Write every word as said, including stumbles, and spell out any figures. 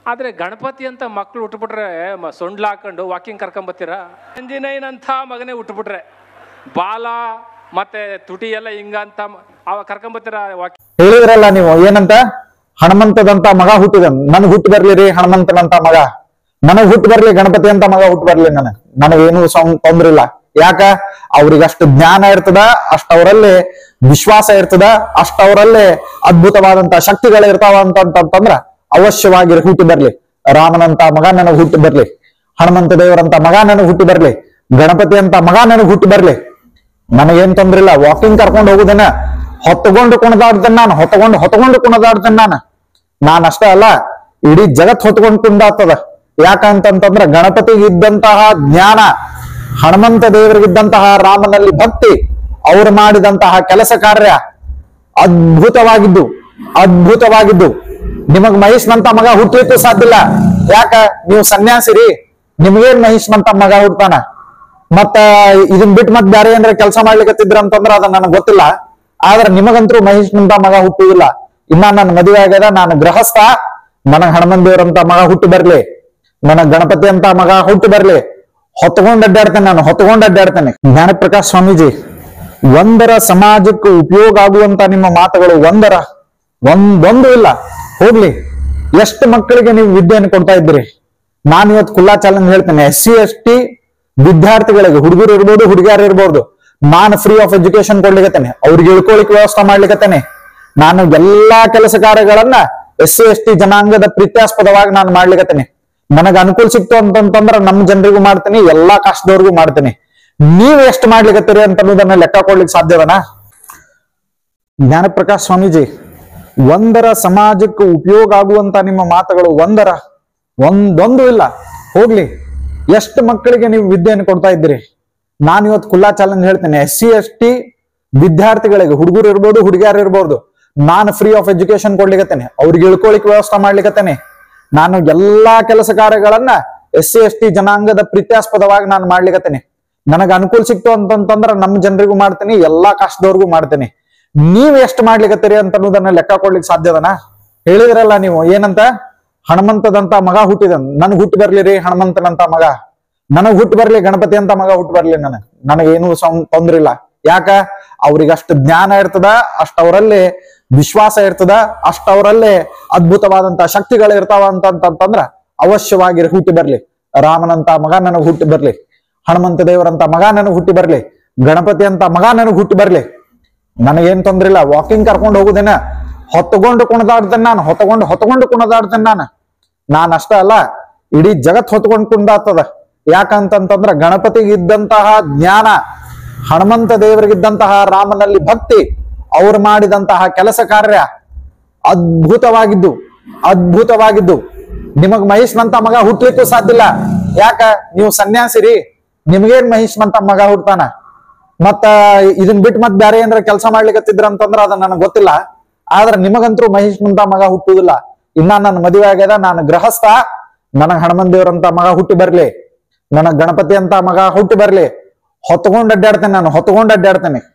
ಆದರೆ ಗಣಪತಿ ಅಂತ ಮಕ್ಕಳು ಹುಟ್ಟುಬಿಟ್ರೆ ಸೊಂಡ್ಲ ಹಾಕೊಂಡು ವಾಕಿಂಗ್ ಕರ್ಕೊಂಬತ್ತೀರಾ? ಆಂಜನೇಯನಂಥ ಮಗನೇ ಹುಟ್ಟುಬಿಟ್ರೆ ಬಾಲ ಮತ್ತೆ ತುಟಿ ಎಲ್ಲ ಹಿಂಗಂತ ಅವ ಕರ್ಕೊಂಬತ್ತೀರಾ ವಾಕಿಂಗ್? ಹೇಳಿದ್ರಲ್ಲ ನೀವು ಏನಂತ, ಹನುಮಂತದಂತ ಮಗ ಹುಟ್ಟಿದ, ನನ್ಗೆ ಹುಟ್ಟು ಬರ್ಲಿ ರೀ ಹನುಮಂತನಂತ ಮಗ, ನನಗ್ ಹುಟ್ಟು ಬರ್ಲಿ ಗಣಪತಿ ಅಂತ ಮಗ ಹುಟ್ಟು ಬರ್ಲಿ, ನನಗ್ ನನಗೇನು ತೊಂದ್ರೆ ಇಲ್ಲ. ಯಾಕ? ಅವ್ರಿಗೆ ಅಷ್ಟು ಜ್ಞಾನ ಇರ್ತದ, ಅಷ್ಟವರಲ್ಲಿ ವಿಶ್ವಾಸ ಇರ್ತದ, ಅಷ್ಟವರಲ್ಲಿ ಅದ್ಭುತವಾದಂತ ಶಕ್ತಿಗಳು ಇರ್ತಾವ ಅಂತಂತಂದ್ರ ಅವಶ್ಯವಾಗಿ ಹುಟ್ಟಿ ಬರ್ಲಿ. ರಾಮನಂತ ಮಗ ನನಗ್ ಹುಟ್ಟಿ ಬರ್ಲಿ, ಹನುಮಂತ ದೇವರಂತ ಮಗ ನನಗ್ ಹುಟ್ಟಿ ಬರ್ಲಿ, ಗಣಪತಿ ಅಂತ ಮಗ ನನಗ್ ಹುಟ್ಟಿ ಬರ್ಲಿ, ನನಗೇನ್ ತೊಂದ್ರೆ ಇಲ್ಲ. ವಾಕಿಂಗ್ ಕರ್ಕೊಂಡು ಹೋಗುದೇನ, ಹೊತ್ತುಕೊಂಡು ಕುಣದಾಡ್ತೇನೆ ನಾನು, ಹೊತ್ತಕೊಂಡು ಹೊತ್ಕೊಂಡು ಕುಣದಾಡ್ತೇನೆ ನಾನು. ನಾನ್ ಅಷ್ಟೇ ಅಲ್ಲ, ಇಡೀ ಜಗತ್ ಹೊತ್ಕೊಂಡು ಕುಂದಾಗ್ತದ. ಯಾಕಂತಂತಂದ್ರ ಗಣಪತಿಗೆ ಇದ್ದಂತಹ ಜ್ಞಾನ, ಹನುಮಂತ ದೇವರಿಗಿದ್ದಂತಹ ರಾಮನಲ್ಲಿ ಭಕ್ತಿ, ಅವ್ರು ಮಾಡಿದಂತಹ ಕೆಲಸ ಕಾರ್ಯ ಅದ್ಭುತವಾಗಿದ್ದು ಅದ್ಭುತವಾಗಿದ್ದು ನಿಮಗ್ ಮಹೇಶ್ನಂತ ಮಗ ಹುಟ್ಟಲಿಕ್ಕೂ ಸಾಧ್ಯ ಇಲ್ಲ. ಯಾಕ? ನೀವು ಸನ್ಯಾಸಿರಿ, ನಿಮ್ಗೇನ್ ಮಹೇಶ್ನಂತ ಮಗ ಹುಡ್ತಾನ? ಮತ್ತ ಇದನ್ ಬಿಟ್ಟು ಮತ್ ಬೇರೆ ಏನಾರ ಕೆಲಸ ಮಾಡ್ಲಿಕ್ಕತ್ತಿದ್ರ ಅಂತಂದ್ರ ಅದ ನನಗ್ ಗೊತ್ತಿಲ್ಲ. ಆದ್ರ ನಿಮಗಂತರೂ ಮಹೇಶ್ನಂತ ಮಗ ಹುಟ್ಟುವುದಿಲ್ಲ. ಇನ್ನ ನನ್ನ ಮದುವೆ ಆಗ್ಯದ, ನಾನು ಗೃಹಸ್ಥ, ನನಗ್ ಹನುಮಂತ ದೇವರಂತ ಮಗ ಹುಟ್ಟು ಬರ್ಲಿ, ನನಗ್ ಗಣಪತಿ ಅಂತ ಮಗ ಹುಟ್ಟು ಬರ್ಲಿ, ಹೊತ್ಕೊಂಡ್ ಅಡ್ಡಾಡ್ತೇನೆ ನಾನು, ಹೊತ್ಕೊಂಡ್ ಅಡ್ಡಾಡ್ತೇನೆ. ಜ್ಞಾನಪ್ರಕಾಶ್ ಸ್ವಾಮೀಜಿ, ಒಂದರ ಸಮಾಜಕ್ಕೆ ಉಪಯೋಗ ಆಗುವಂತ ನಿಮ್ಮ ಮಾತುಗಳು ಒಂದರ ಒಂದೊಂದು ಇಲ್ಲ. ಹೋಗ್ಲಿ, ಎಷ್ಟು ಮಕ್ಕಳಿಗೆ ನೀವು ವಿದ್ಯೆಯನ್ನು ಕೊಡ್ತಾ ಇದ್ದೀರಿ? ನಾನು ಇವತ್ತು ಕುಲ್ಲಾ ಚಾಲೆಂಜ್ ಹೇಳ್ತೇನೆ, ಎಸ್ ಸಿ ಎಸ್ ಟಿ ವಿದ್ಯಾರ್ಥಿಗಳಿಗೆ, ಹುಡುಗರು ಇರ್ಬೋದು ಹುಡುಗಿಯರು ಇರ್ಬೋದು, ನಾನು ಫ್ರೀ ಆಫ್ ಎಜುಕೇಶನ್ ಕೊಡ್ಲಿಕ್ಕತ್ತೇನೆ, ಅವ್ರಿಗೆ ಇಳ್ಕೊಳಿಕ್ ವ್ಯವಸ್ಥೆ ಮಾಡ್ಲಿಕ್ಕತ್ತೇನೆ. ನಾನು ಎಲ್ಲಾ ಕೆಲಸ ಕಾರ್ಯಗಳನ್ನ ಎಸ್ ಸಿ ಎಸ್ ಟಿ ಜನಾಂಗದ ಪ್ರೀತ್ಯಾಸ್ಪದವಾಗಿ ನಾನು ಮಾಡ್ಲಿಕ್ಕತ್ತೇನೆ. ನನಗೆ ಅನುಕೂಲ ಸಿಕ್ತು ಅಂತಂತಂದ್ರ ನಮ್ಮ ಜನರಿಗೂ ಮಾಡ್ತೀನಿ, ಎಲ್ಲಾ ಕಾಸ್ಟ್ದವ್ರಿಗೂ ಮಾಡ್ತೀನಿ. ನೀವ್ ಎಷ್ಟು ಮಾಡ್ಲಿಕ್ಕತ್ತೀರಿ ಅಂತ ಅನ್ನೋದನ್ನ ಲೆಕ್ಕ ಕೊಡ್ಲಿಕ್ಕೆ ಸಾಧ್ಯದನಾ? ಜ್ಞಾನಪ್ರಕಾಶ್ ಸ್ವಾಮೀಜಿ, ಒಂದರ ಸಮಾಜಕ್ಕೆ ಉಪಯೋಗ ಆಗುವಂತ ನಿಮ್ಮ ಮಾತುಗಳು ಒಂದರ ಒಂದೊಂದು ಇಲ್ಲ. ಹೋಗ್ಲಿ, ಎಷ್ಟು ಮಕ್ಕಳಿಗೆ ನೀವು ವಿದ್ಯೆಯನ್ನು ಕೊಡ್ತಾ ಇದ್ದೀರಿ? ನಾನು ಇವತ್ತು ಕುಲ್ಲಾ ಚಾಲೆಂಜ್ ಹೇಳ್ತೇನೆ, ಎಸ್ ಸಿ ಎಸ್ ಟಿ ವಿದ್ಯಾರ್ಥಿಗಳಿಗೆ, ಹುಡುಗರು ಇರ್ಬೋದು ಹುಡುಗಿಯರು ಇರ್ಬೋದು, ನಾನು ಫ್ರೀ ಆಫ್ ಎಜುಕೇಶನ್ ಕೊಡ್ಲಿಕ್ಕತ್ತೇನೆ, ಅವ್ರಿಗೆ ಇಳ್ಕೊಳಿಕ್ ವ್ಯವಸ್ಥೆ ಮಾಡ್ಲಿಕ್ಕತ್ತೇನೆ. ನಾನು ಎಲ್ಲಾ ಕೆಲಸ ಕಾರ್ಯಗಳನ್ನ ಎಸ್ ಸಿ ಎಸ್ ಟಿ ಜನಾಂಗದ ಪ್ರೀತ್ಯಾಸ್ಪದವಾಗಿ ನಾನು ಮಾಡ್ಲಿಕ್ಕತ್ತೇನೆ. ನನಗೆ ಅನುಕೂಲ ಸಿಕ್ತು ಅಂತಂತಂದ್ರ ನಮ್ಮ ಜನರಿಗೂ ಮಾಡ್ತೀನಿ, ಎಲ್ಲಾ ಕಾಸ್ಟ್ದವ್ರಿಗೂ ಮಾಡ್ತೀನಿ. ನೀವ್ ಎಷ್ಟು ಮಾಡ್ಲಿಕ್ಕತ್ತೀರಿ ಅಂತ ಅನ್ನೋದನ್ನ ಲೆಕ್ಕ ಕೊಡ್ಲಿಕ್ಕೆ ಸಾಧ್ಯದನಾ? ಹೇಳಿದ್ರಲ್ಲ ನೀವು ಏನಂತ, ಹನುಮಂತದಂತ ಮಗ ಹುಟ್ಟಿದ, ನನ್ಗ್ ಹುಟ್ಟು ಬರ್ಲಿ ರೀ ಹನುಮಂತನಂತ ಮಗ, ನನಗ್ ಹುಟ್ಟು ಬರ್ಲಿ ಗಣಪತಿ ಅಂತ ಮಗ ಹುಟ್ಟು ಬರ್ಲಿ, ನನಗ್ ನನಗೇನು ತೊಂದ್ರೆ ಇಲ್ಲ. ಯಾಕ? ಅವ್ರಿಗೆ ಅಷ್ಟು ಜ್ಞಾನ ಇರ್ತದ, ಅಷ್ಟವರಲ್ಲಿ ವಿಶ್ವಾಸ ಇರ್ತದ, ಅಷ್ಟವರಲ್ಲಿ ಅದ್ಭುತವಾದಂತ ಶಕ್ತಿಗಳು ಇರ್ತಾವ ಅಂತಂತಂದ್ರ ಅವಶ್ಯವಾಗಿ ಹುಟ್ಟಿ ಬರ್ಲಿ. ರಾಮನಂತ ಮಗ ನನಗ್ ಹುಟ್ಟಿ ಬರ್ಲಿ, ಹನುಮಂತ ದೇವರಂತ ಮಗ ನನಗ್ ಹುಟ್ಟಿ ಬರ್ಲಿ, ಗಣಪತಿ ಅಂತ ಮಗ ನನಗ್ ಹುಟ್ಟಿ ಬರ್ಲಿ, ನನಗೇನ್ ತೊಂದ್ರೆ ಇಲ್ಲ. ವಾಕಿಂಗ್ ಕರ್ಕೊಂಡು ಹೋಗುದೇನ, ಹೊತ್ತಕೊಂಡು ಕುಣದಾಡ್ತೇನೆ ನಾನು, ಹೊತ್ತಕೊಂಡು ಹೊತ್ಕೊಂಡು ಕುಣದಾಡ್ತೇನೆ ನಾನು. ನಾನ್ ಅಷ್ಟ ಅಲ್ಲ, ಇಡೀ ಜಗತ್ ಹೊತ್ಕೊಂಡು ಕುಂದಾಗ್ತದ. ಯಾಕಂತಂತಂದ್ರ ಗಣಪತಿಗೆ ಇದ್ದಂತಹ ಜ್ಞಾನ, ಹನುಮಂತ ದೇವರಿಗಿದ್ದಂತಹ ರಾಮನಲ್ಲಿ ಭಕ್ತಿ, ಅವ್ರು ಮಾಡಿದಂತಹ ಕೆಲಸ ಕಾರ್ಯ ಅದ್ಭುತವಾಗಿದ್ದು ಅದ್ಭುತವಾಗಿದ್ದು ನಿಮಗ್ ಮಹೇಶ್ನಂತ ಮಗ ಹುಟ್ಲಿಕ್ಕೂ ಸಾಧ್ಯ ಇಲ್ಲ. ಯಾಕ? ನೀವು ಸನ್ಯಾಸಿರಿ, ನಿಮ್ಗೇನ್ ಮಹೇಶ್ನಂತ ಮಗ ಹುಡ್ತಾನ? ಮತ್ತ ಇದನ್ ಬಿಟ್ಟು ಮತ್ ಬೇರೆ ಏನಾರ ಕೆಲಸ ಮಾಡ್ಲಿಕ್ಕತ್ತಿದ್ರ ಅಂತಂದ್ರ ಅದ ನನಗ್ ಗೊತ್ತಿಲ್ಲ. ಆದ್ರ ನಿಮಗಂತರೂ ಮಹೇಶ್ನಂತ ಮಗ ಹುಟ್ಟುವುದಿಲ್ಲ. ಇನ್ನ ನನ್ನ ಮದುವೆ ಆಗ್ಯದ, ನಾನು ಗೃಹಸ್ಥ, ನನಗ್ ಹನುಮಂತ ದೇವರಂತ ಮಗ ಹುಟ್ಟಿ ಬರ್ಲಿ, ನನಗ್ ಗಣಪತಿ ಅಂತ ಮಗ ಹುಟ್ಟಿ ಬರ್ಲಿ, ಹೊತ್ಕೊಂಡ್ ಅಡ್ಡಾಡ್ತೇನೆ ನಾನು, ಹೊತ್ಕೊಂಡ್ ಅಡ್ಡಾಡ್ತೇನೆ.